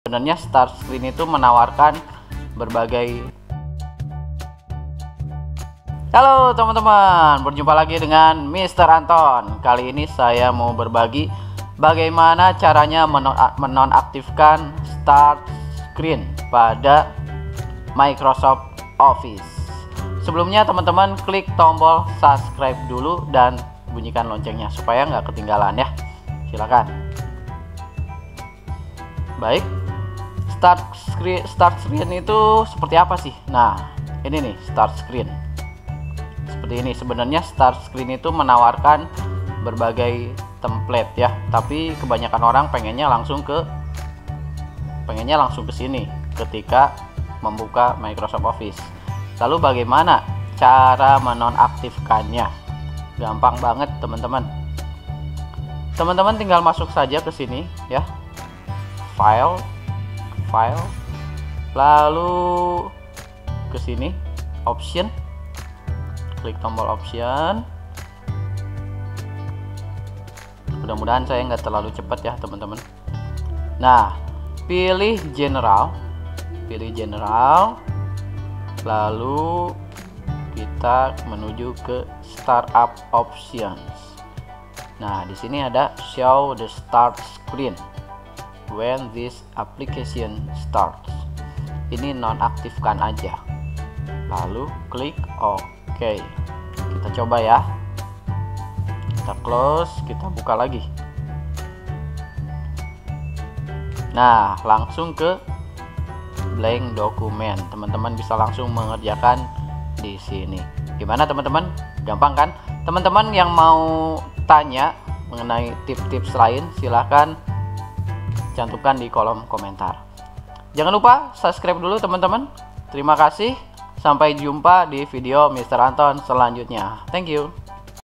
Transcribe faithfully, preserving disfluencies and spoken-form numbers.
Sebenarnya start screen itu menawarkan berbagai. Halo teman-teman, berjumpa lagi dengan mister Anton. Kali ini saya mau berbagi bagaimana caranya menonaktifkan start screen pada Microsoft Office. Sebelumnya teman-teman klik tombol subscribe dulu dan bunyikan loncengnya supaya nggak ketinggalan ya. Silakan. Baik, start screen start screen itu seperti apa sih? Nah, ini nih start screen. Seperti ini. Sebenarnya start screen itu menawarkan berbagai template ya, tapi kebanyakan orang pengennya langsung ke pengennya langsung ke sini ketika membuka Microsoft Office. Lalu bagaimana cara menonaktifkannya? Gampang banget teman-teman. Teman-teman tinggal masuk saja ke sini ya. File, file, lalu ke sini option, klik tombol option. Mudah-mudahan saya nggak terlalu cepat ya teman-teman. Nah, pilih general, pilih general, lalu kita menuju ke startup options. Nah, di sini ada show the start screen when this application starts. Ini nonaktifkan aja. Lalu klik OK. Kita coba ya. Kita close, kita buka lagi. Nah, langsung ke blank dokumen. Teman-teman bisa langsung mengerjakan di sini. Gimana teman-teman? Gampang kan? Teman-teman yang mau tanya mengenai tips-tips lain, silahkan cantumkan di kolom komentar. Jangan lupa subscribe dulu teman-teman. Terima kasih. Sampai jumpa di video mister Anton selanjutnya. Thank you.